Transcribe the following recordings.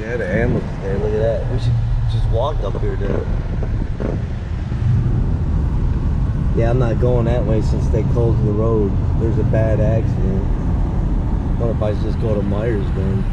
Yeah, the ambulance. Hey, look at that. We should just walk up here, dude. Yeah, I'm not going that way since they closed the road. There's a bad accident. What if I just go to Myers then?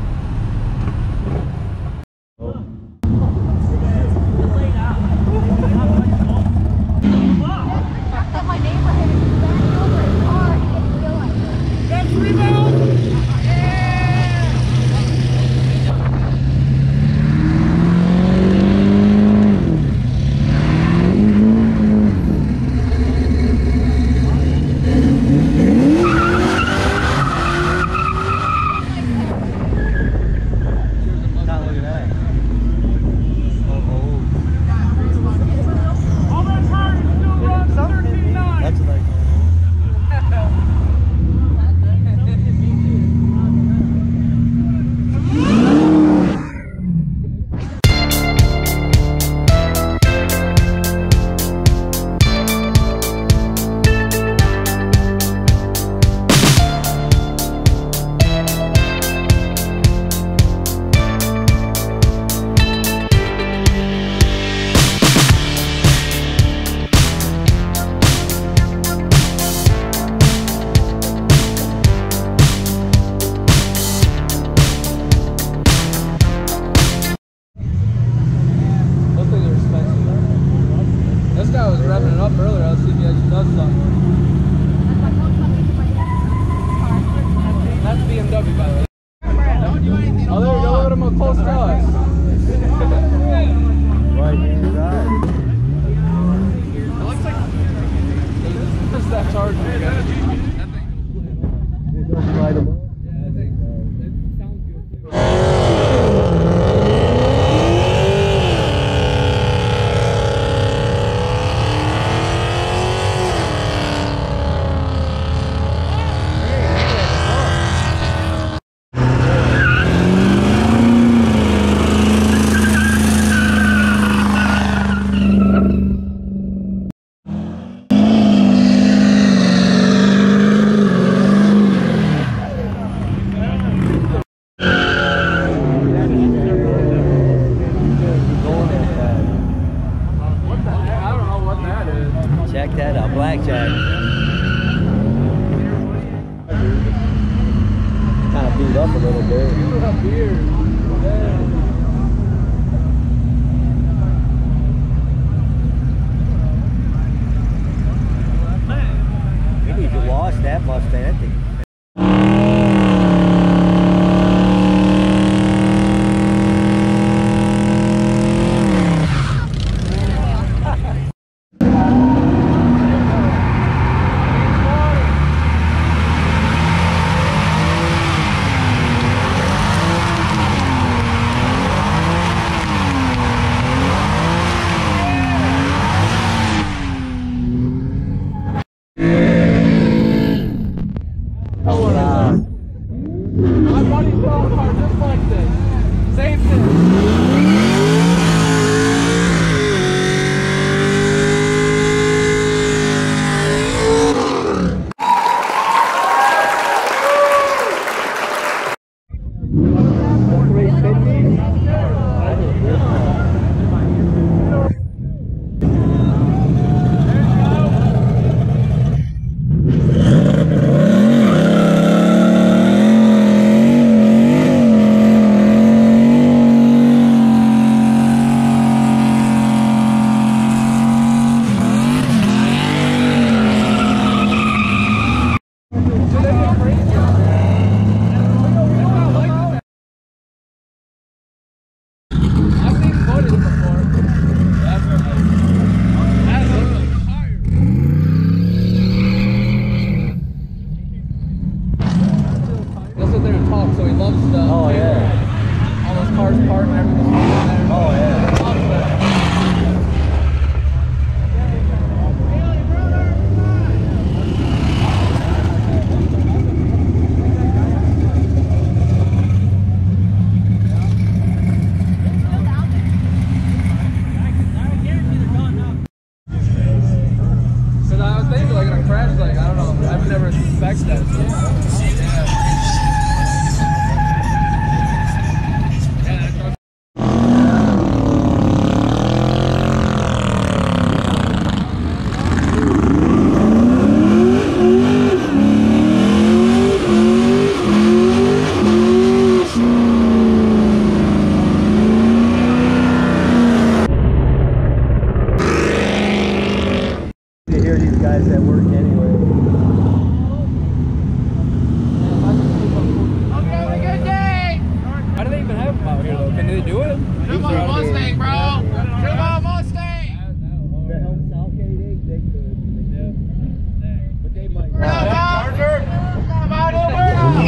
have them out here though. Can they do it? Come on, Mustang, bro! Come on, Mustang! The Helm Southgate 8, they could. Yeah. But they might not. Charger! Come on over!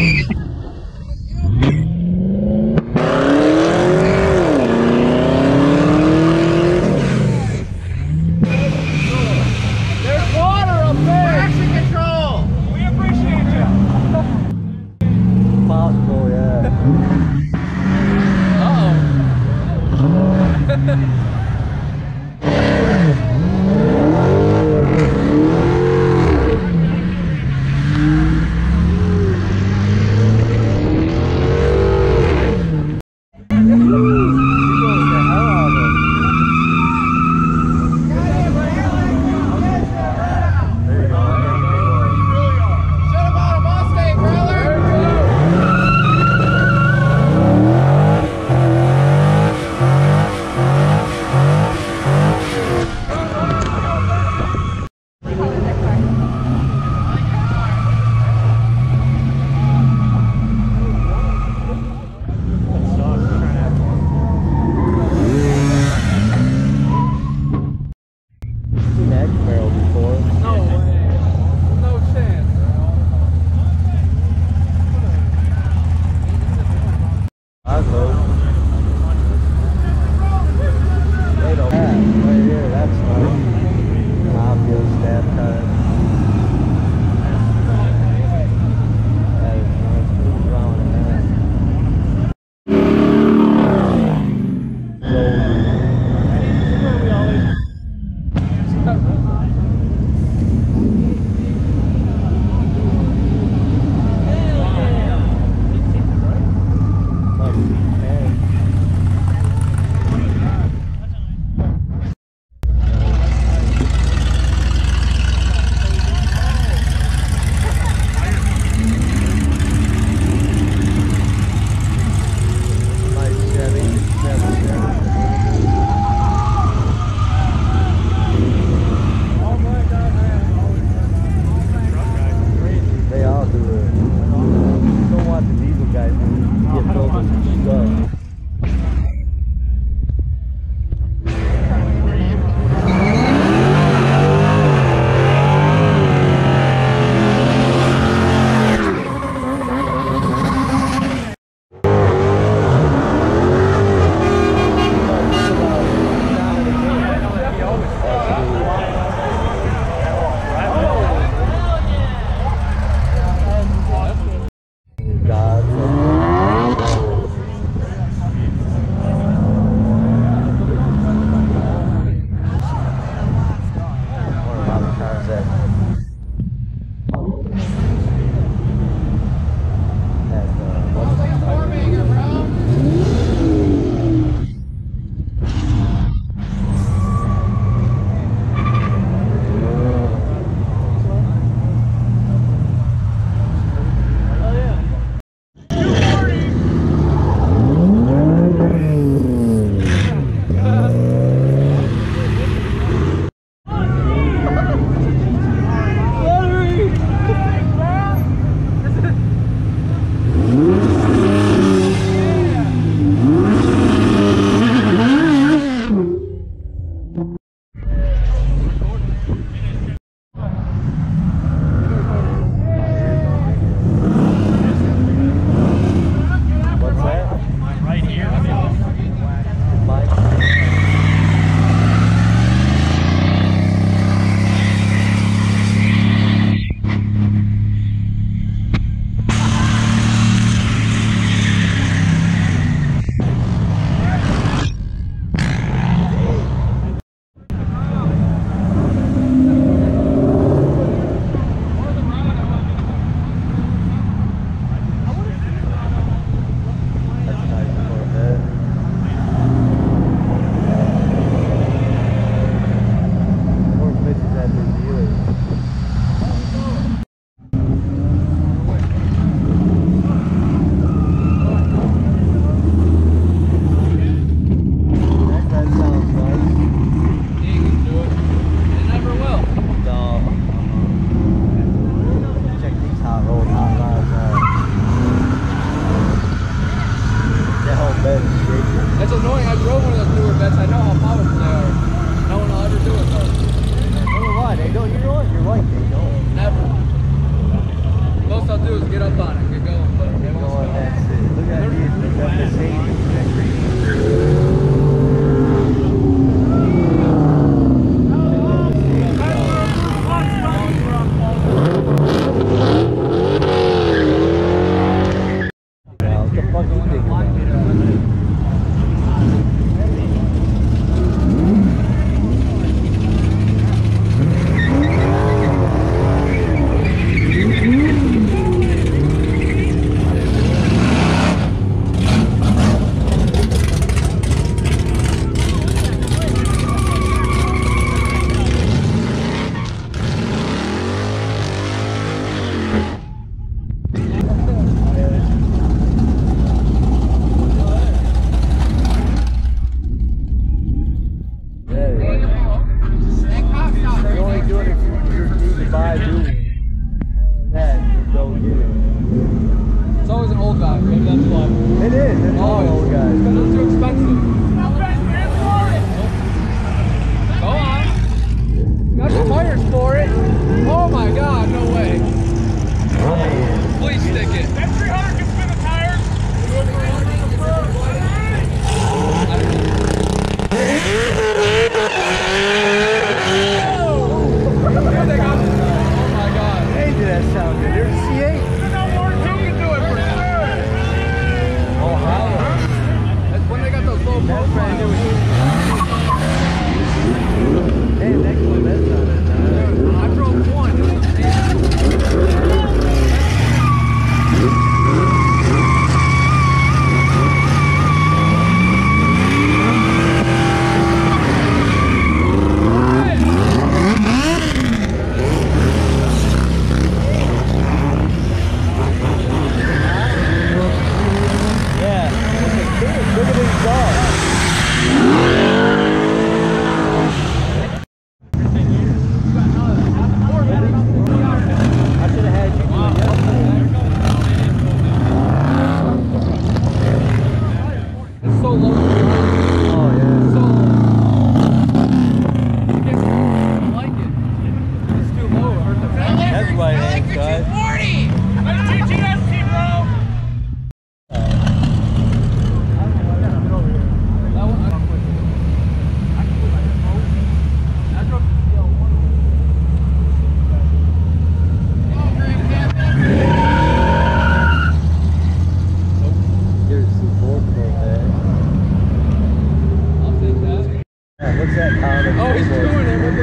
There's water up there! Traction control! We appreciate you! Possible, yeah. Uh-oh. It's annoying. I drove one of those newer vets. I know how powerful they are. No one will ever do it though. I don't know why. They don't. You know what? You're right. They don't. Never. Most I'll do is get up on it and get going, but they won't stop. That's it. Look at these. They got the same. It's always an old guy, maybe that's why. It is, it's all old guys. Because it's too expensive. Go on. Got the tires for it. Oh my god, no way. Please stick it. That 300 can spin the tires. Oh my god. Hey, did that sound good? There's a C8. When they got those low profiles. Hey, next one, that's not it. I drove one. Oh, he's doing it with the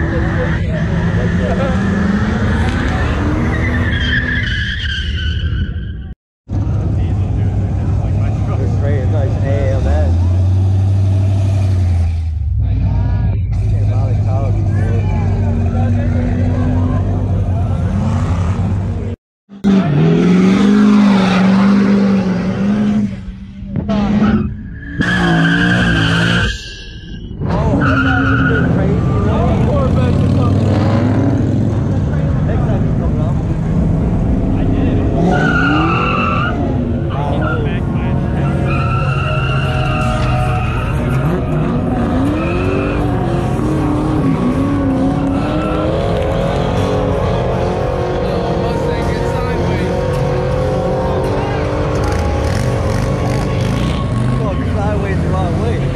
Sideways the wrong way.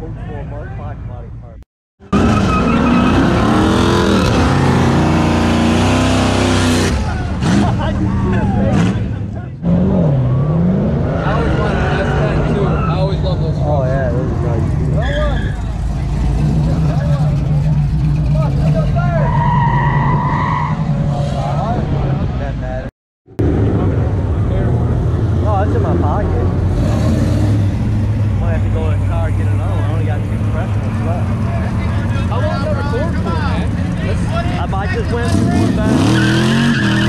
Coach for Mark body part. I always wanted an S10 too. I always love those trucks. Oh yeah, those are nice. That matter. Oh, it's in my pocket. Might have to go in the car and get another one. I only got 2 compressors left. How long is that record for, man? I might just went through one back.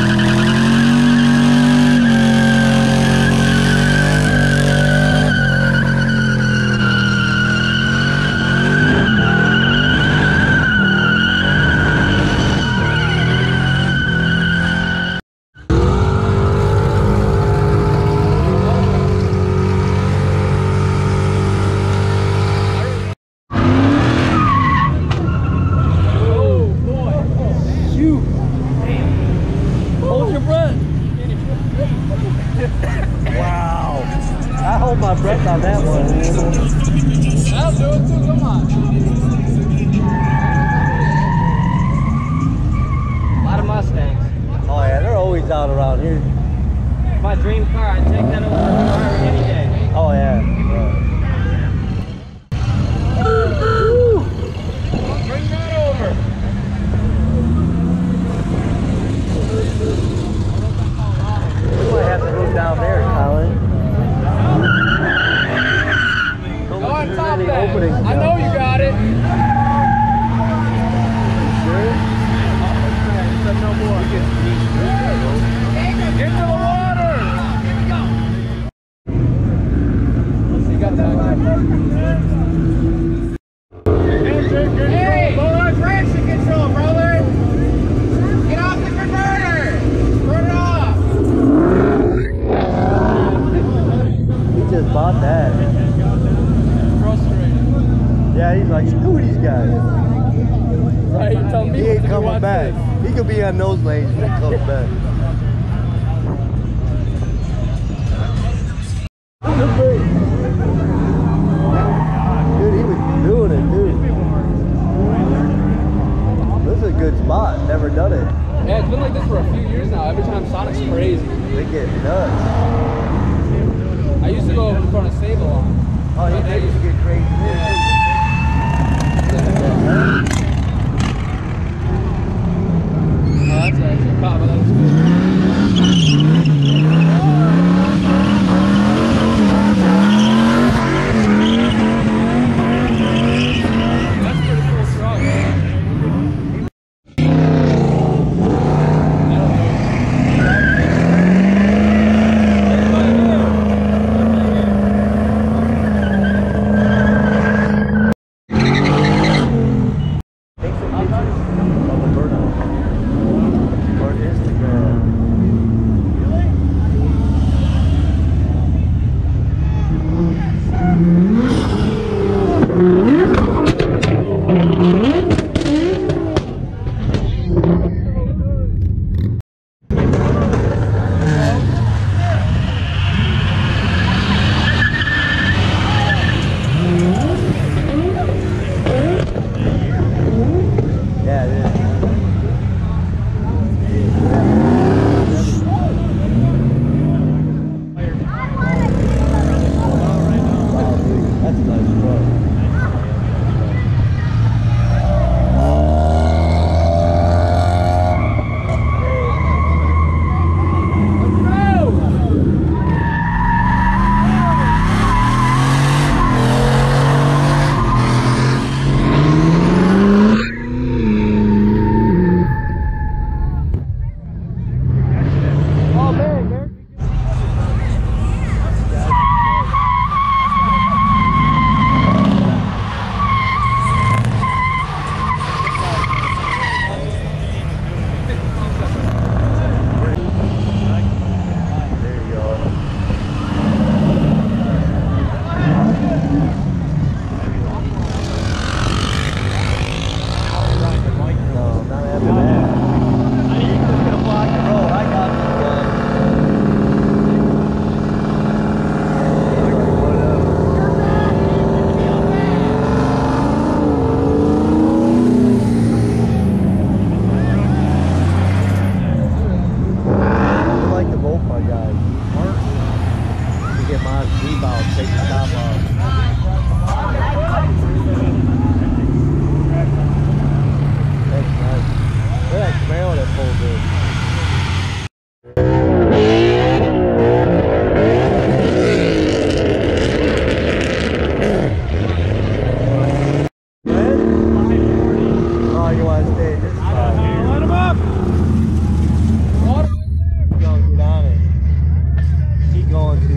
Wow. I hold my breath on that one. That'll do it too, come on. A lot of Mustangs. Oh yeah, they're always out around here. My dream car, I'd take that over a car any day. Oh yeah. Bring that over. We might have to move down there, Colin. Go on top Really that. opening I know you got it. No more. Get to the water. You got that. Hey, traction control, brother. Get off the converter. Turn it off. He just bought that. Frustrated. Yeah, he's like, screw these guys. Right, you tell me He what ain't to do coming on back. this. He could be on those lanes when he comes back. Dude, he was doing it, dude. This is a good spot. Never done it. Yeah, it's been like this for a few years now. Every time Sonic's crazy. They get nuts. I used to go in front of Save a lot. Oh, they used to get crazy. That's a cop, but that was good. That's a pretty cool truck. Take some pictures of the burnout. Or Instagram. get my Jeep out, take the top off. That's nice. Look at that Camaro that pulls in. Oh, you want to stay this spot? Let him up! Go get on it. Keep going, too.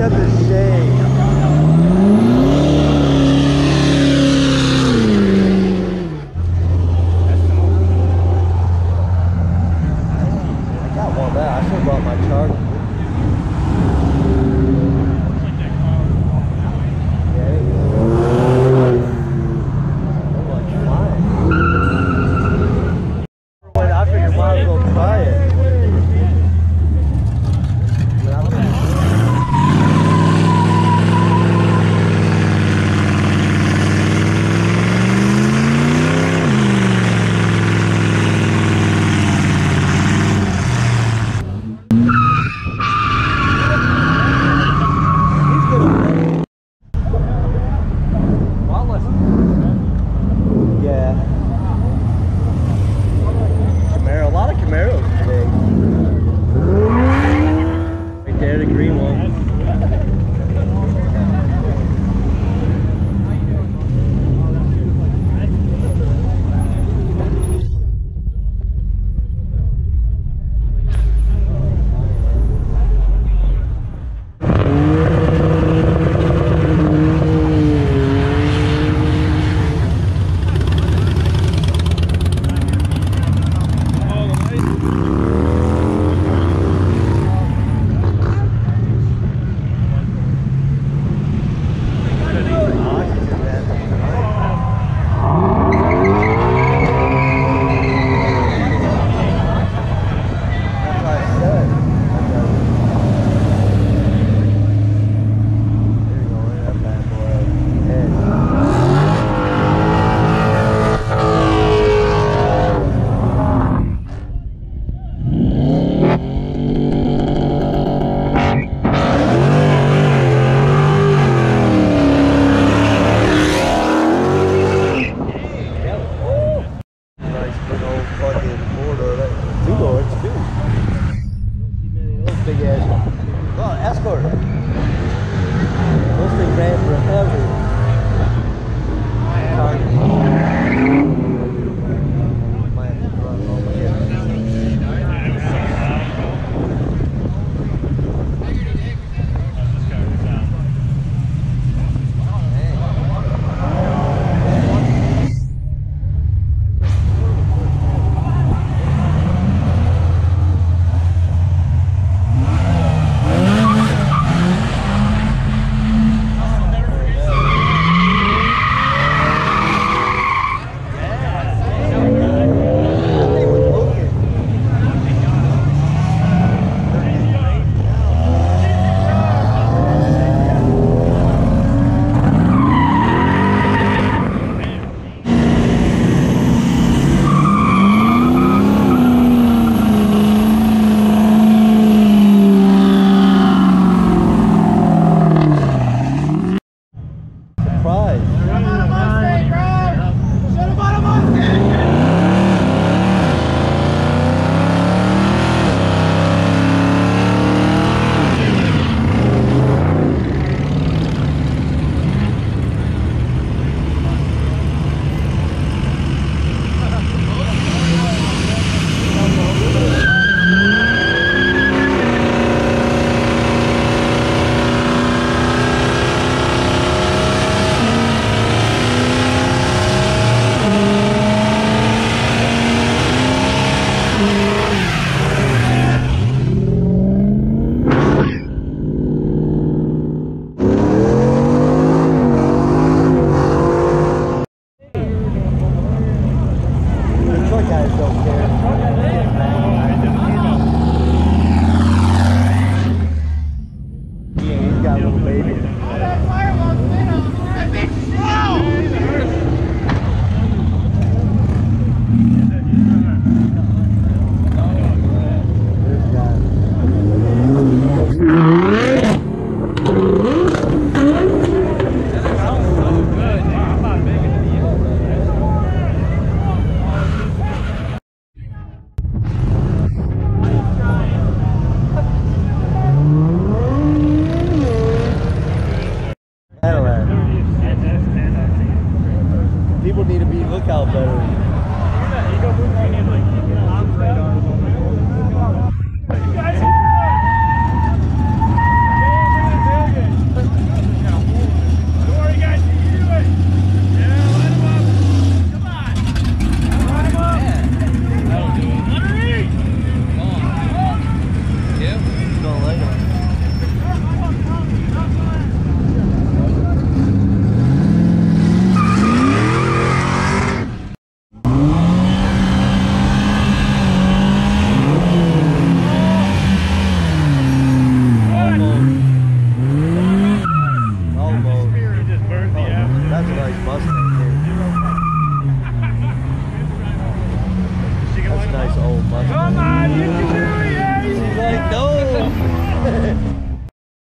such a shame. I got one of that. I should have brought my charger.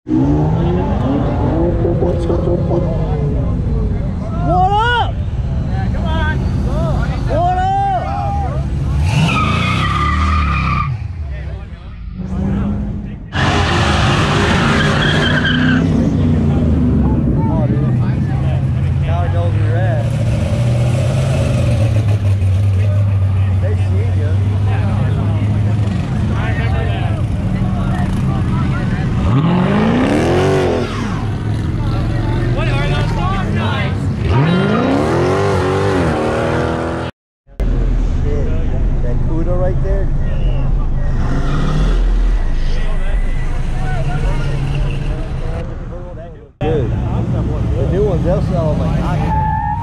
What up? Come on. What up? Oh, dude. Now I know where you're at. They see you. I remember that. What are those dogs? Nice. Shit. That Cuda right there? Dude, the new ones, they'll sell them like hot.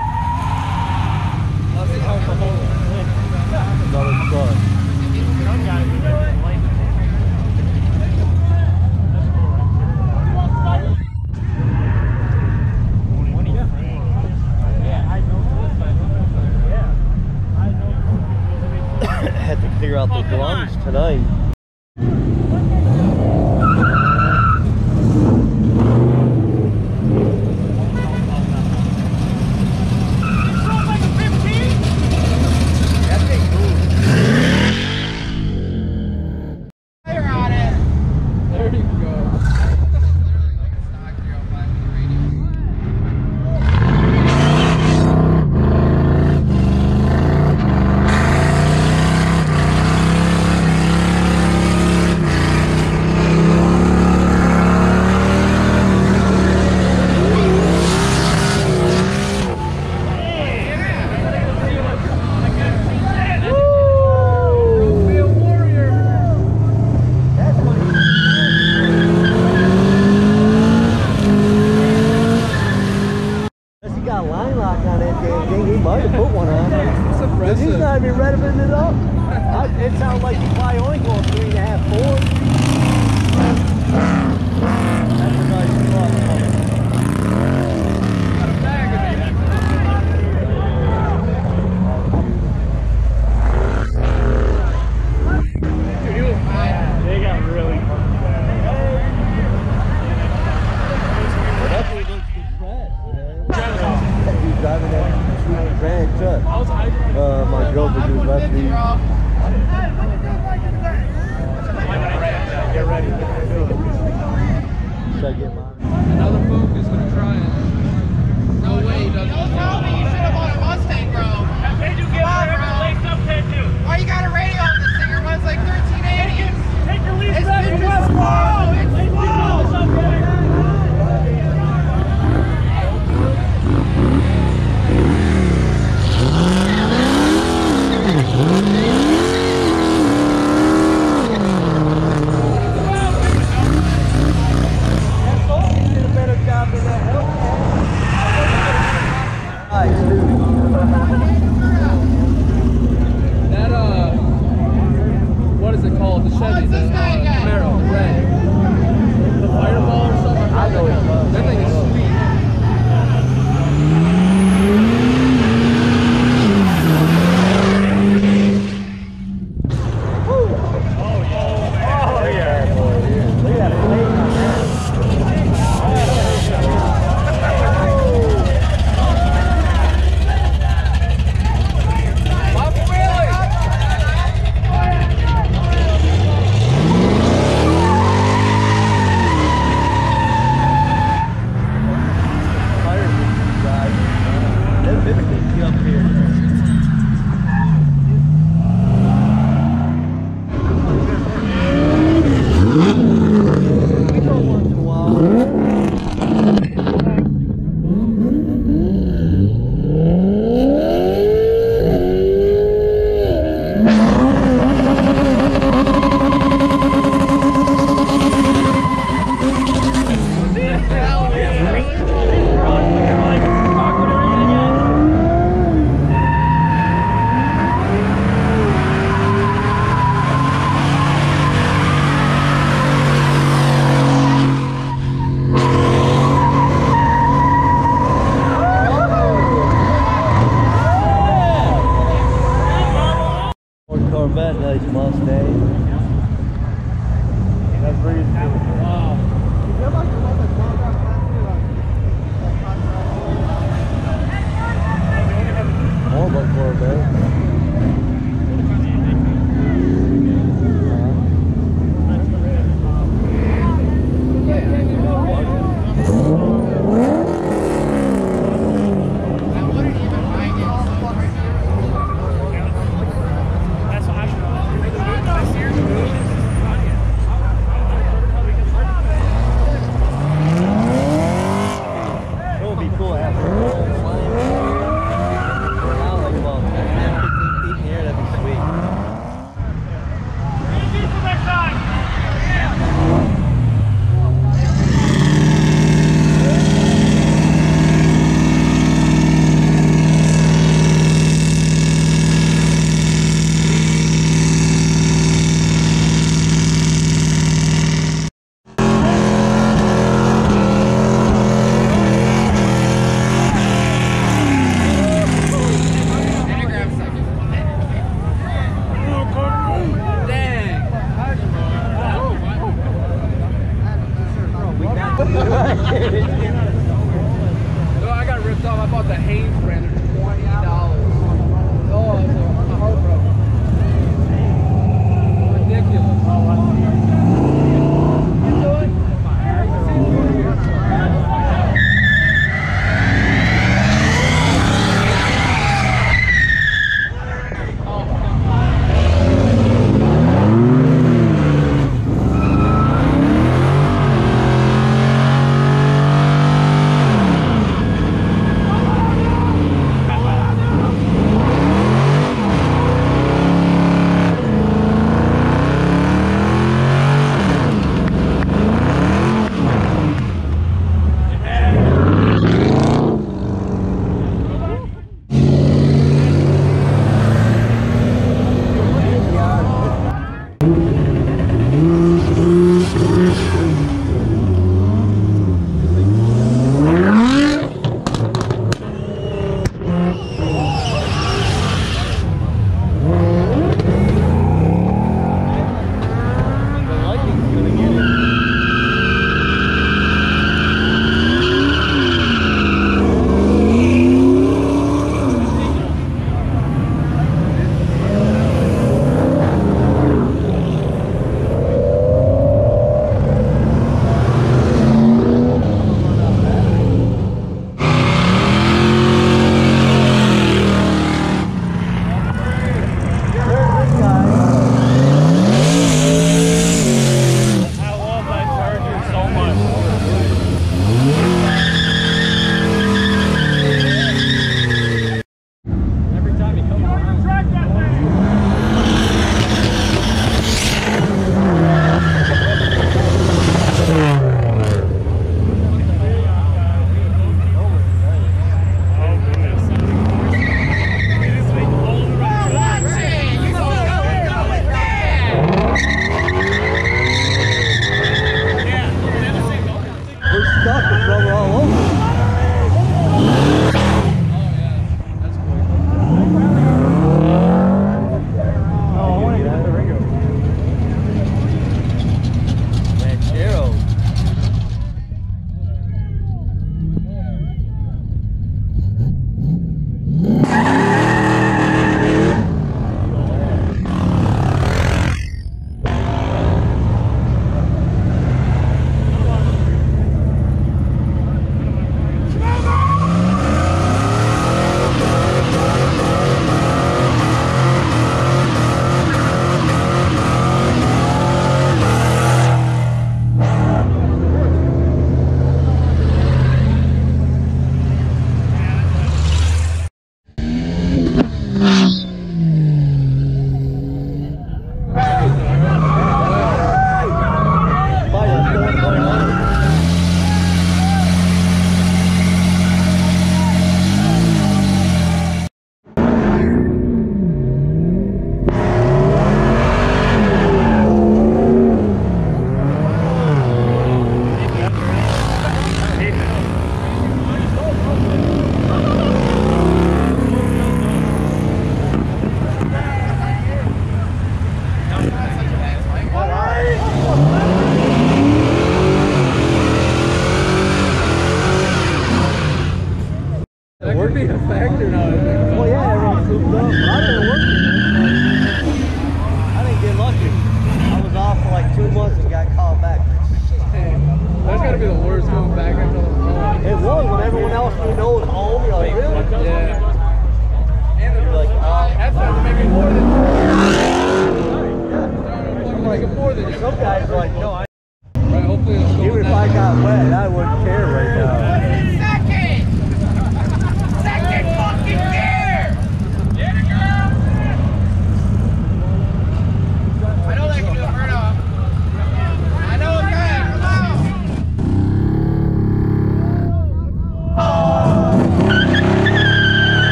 Another truck. Had to clear out the drums tonight. There you go. He's not even revving it up. It sounds like you probably only going 3.5, 4. That's a nice truck. Got a bag of it. Dude, he was mad. They got really fucking bad. That dude looks depressed, man. He's driving that sweet grand truck. My girlfriend was left me. Get ready. Should I get mine? Another Focus gonna try it. No way he doesn't. Don't tell me you should have bought a Mustang, bro. That made you give her a lace up tattoo. Why you got a radio on this thing? Your one's like 1380. Take your lease back from West Wall. It's slow. No, I got ripped off. I bought the Hanes brand for $20. Oh, it's a heartbroken. Ridiculous.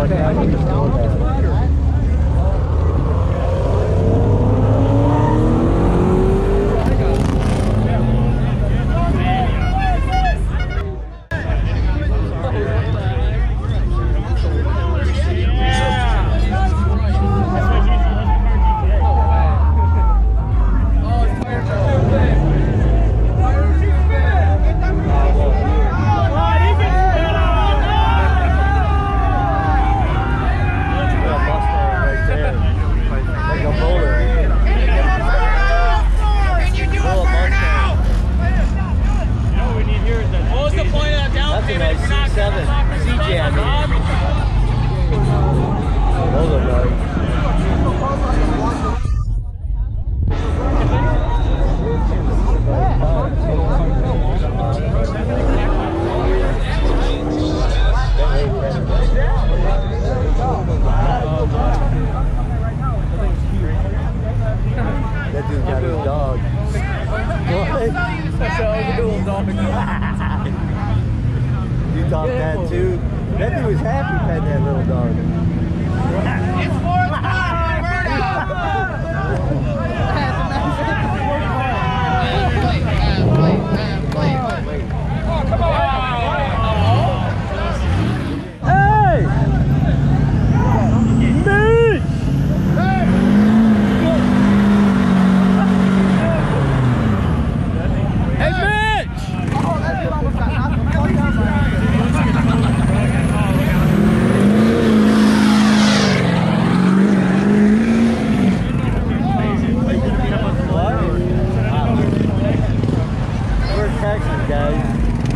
like that. You just know that. You thought that too? That dude was happy petting that little dog. It's 4 o'clock, oh, come on! Hey! Mitch! Hey, Mitch! Oh, that's what I was We're Texans, guys.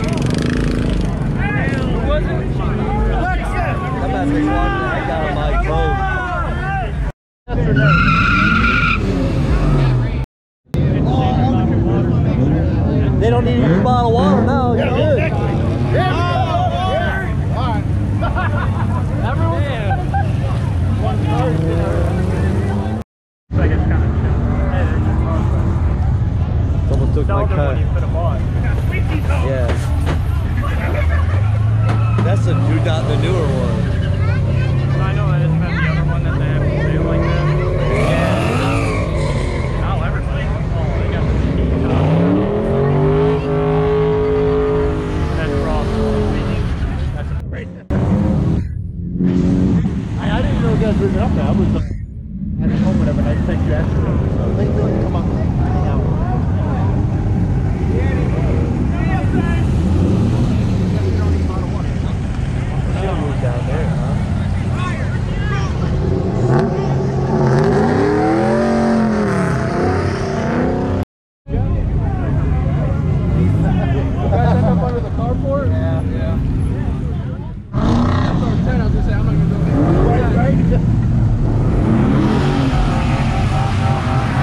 I'm about to be watching the heck out of my boat. They don't need to use a bottle of water now. You're good. Someone took my cut. Yeah. That's the newer one. I know that isn't the other one that they have to do like that. Yeah. Now everything. Oh, they got the key That's wrong. That's great. I didn't know you guys were up there. I was at home whatever. I text you after. Come on. Hang out. Down there, huh? You guys end up under the carport? Yeah. That's what I'm saying. I was gonna say, I'm not gonna go there.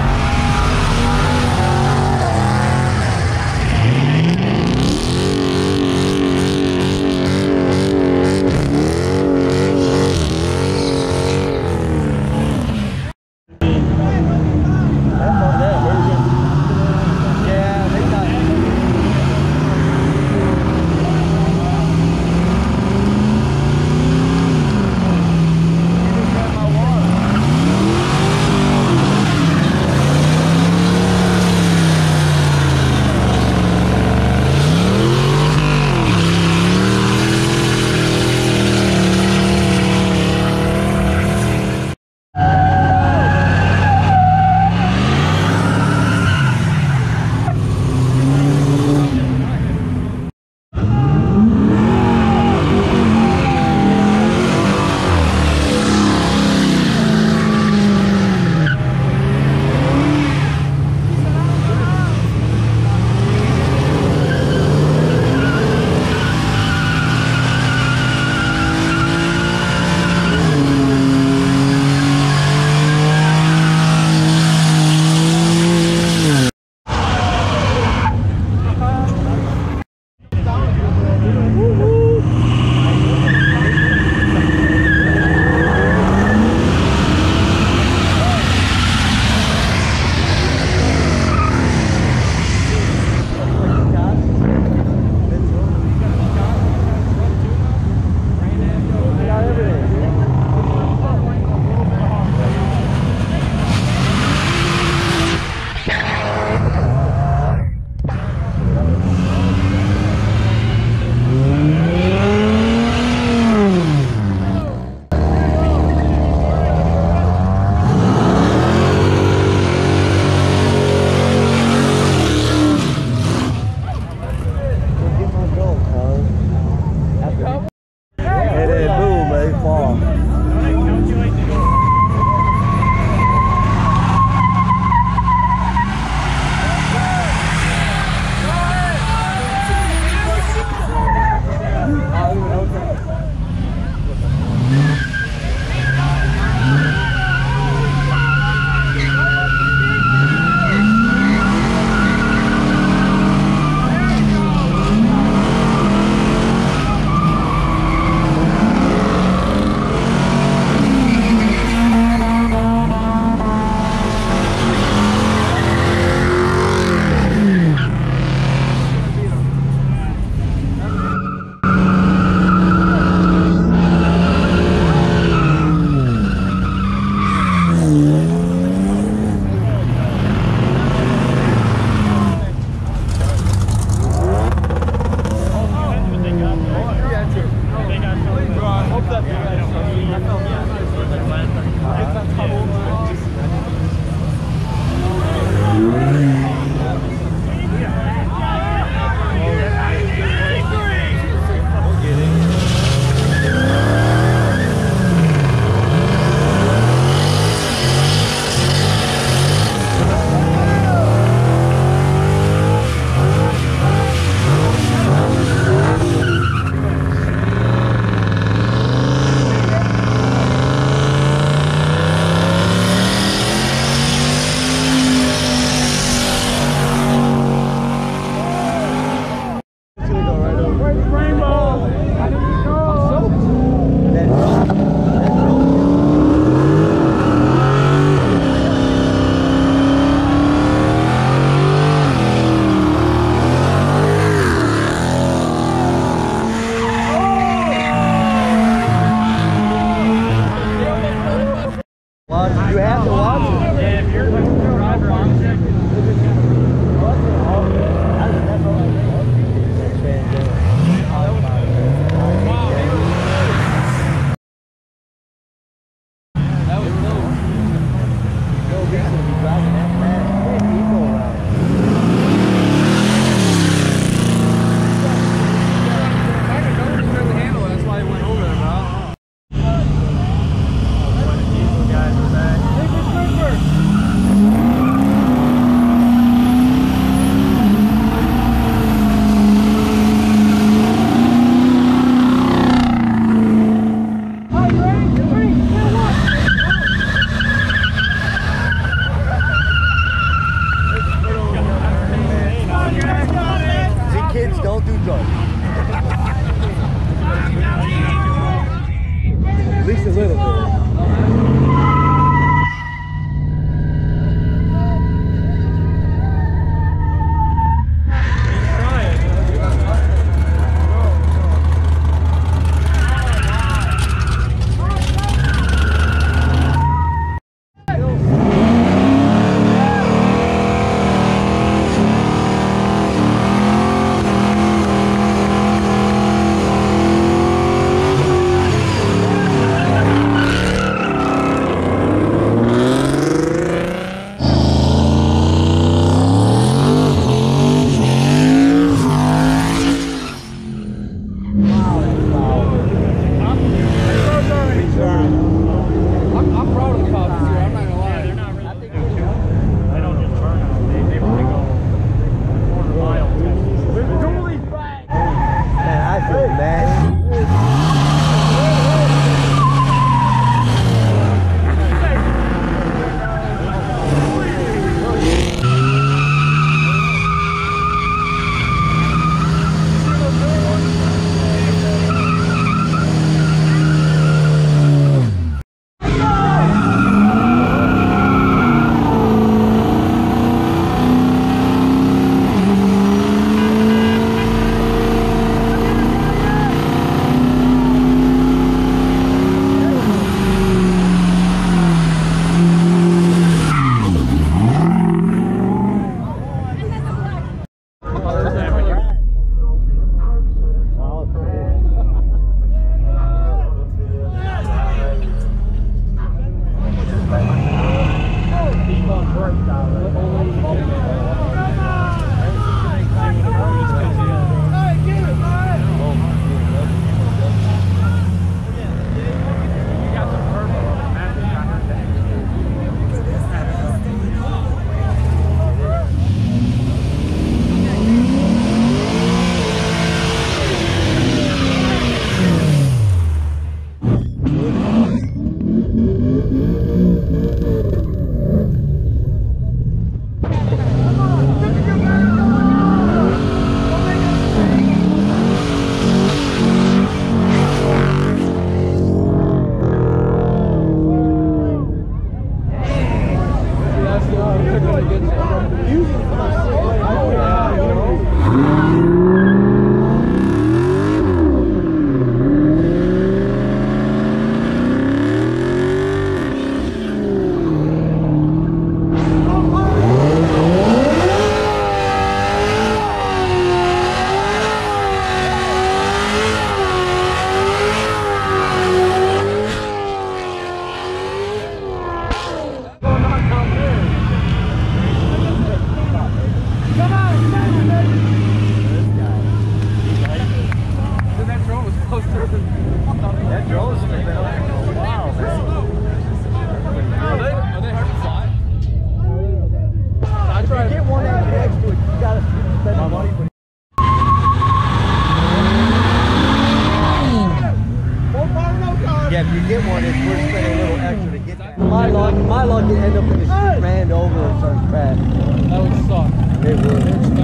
Yeah, if you get one, it's worth spending a little extra to get that. My luck, you end up in a street ran over and starts crashing. That would suck. It would.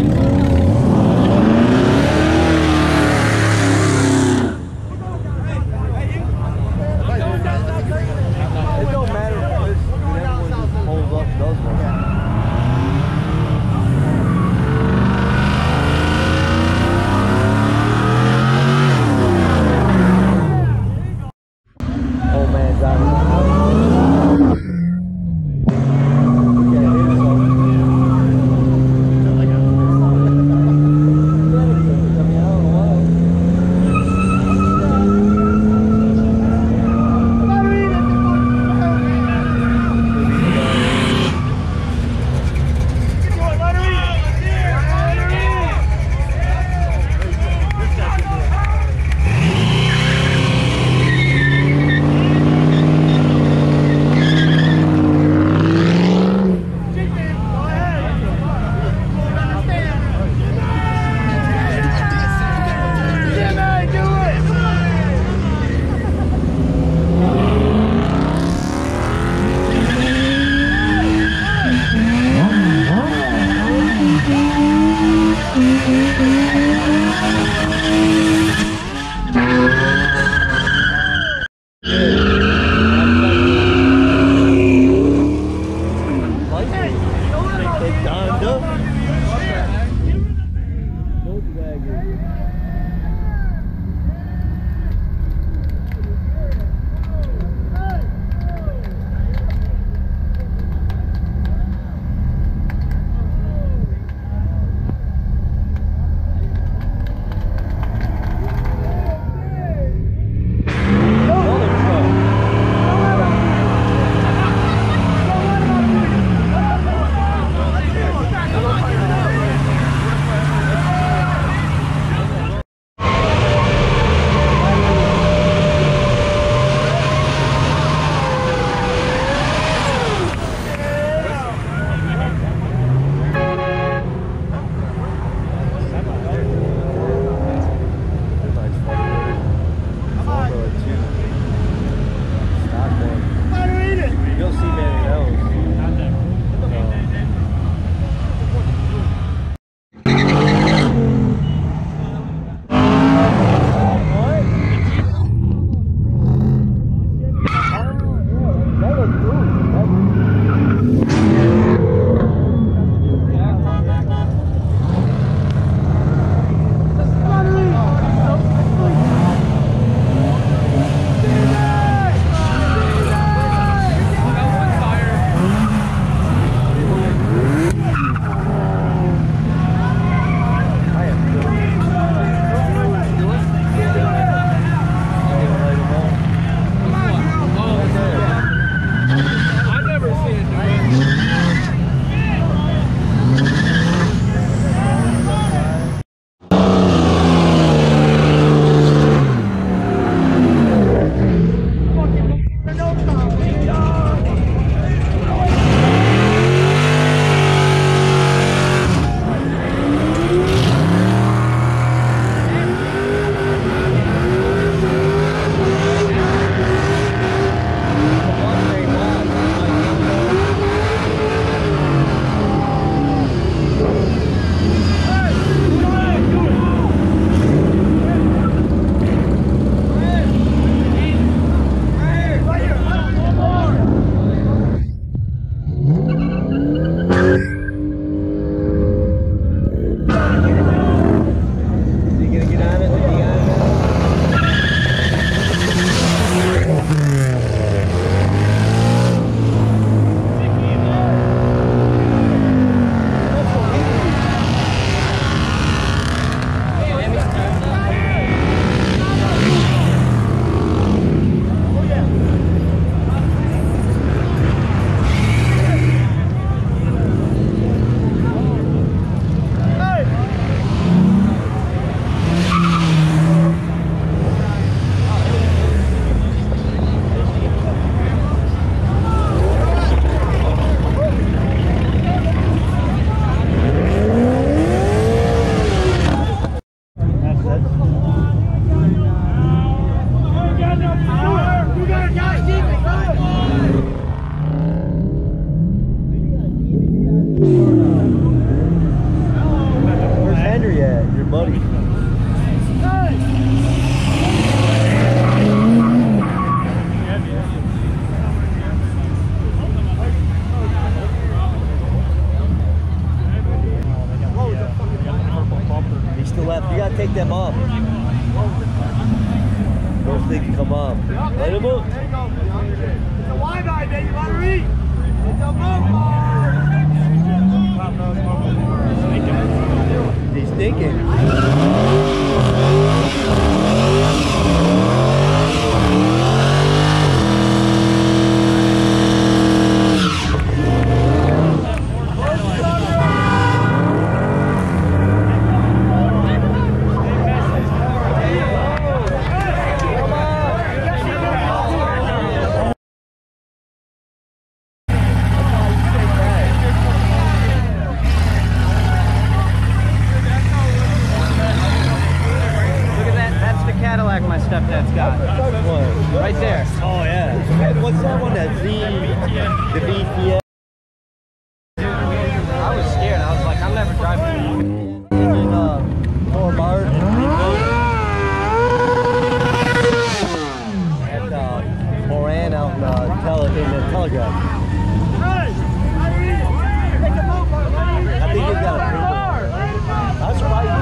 It don't matter if everyone just pulls up and does one. Old man driving. come up. Let him up. It's a wide eye, baby. Let her eat. It's a mopar. He's thinking. Cadillac my stepdad's got. Right there. Oh yeah. What's that one? That Z? The VTS. I was scared. I was like, I'm never driving. And then Fort Martin at Moran out in the Telegraph. I think he's got a paper. That's right.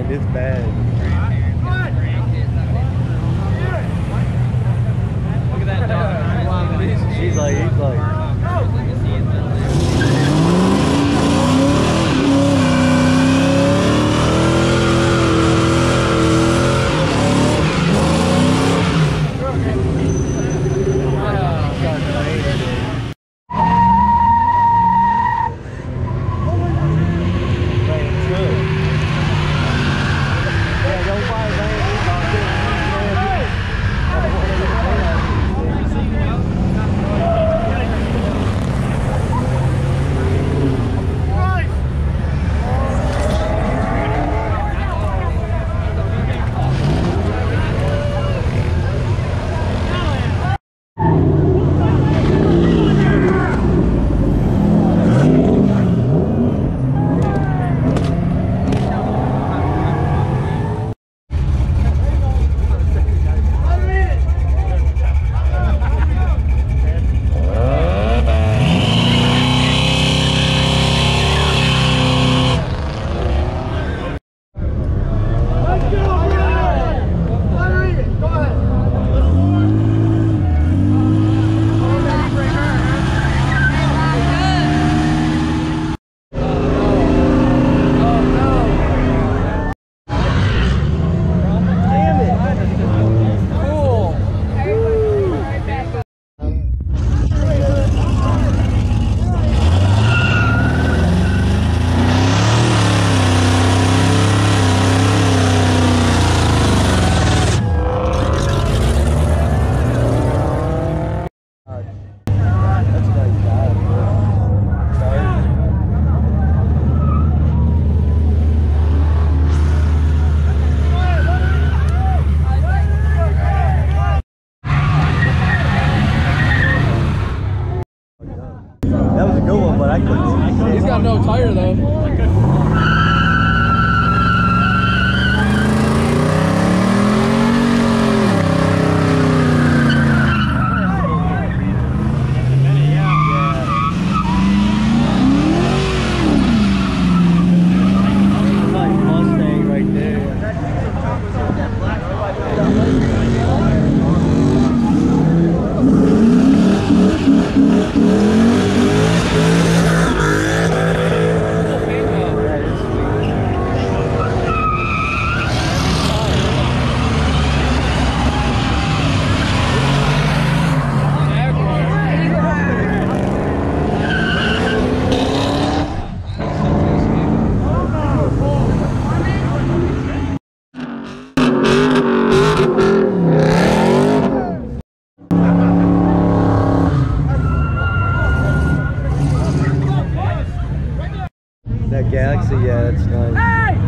It's bad. Look at that dog. He's like. That was a good one, but I couldn't see. He's got no tire though. That Galaxy, yeah, that's nice. Hey!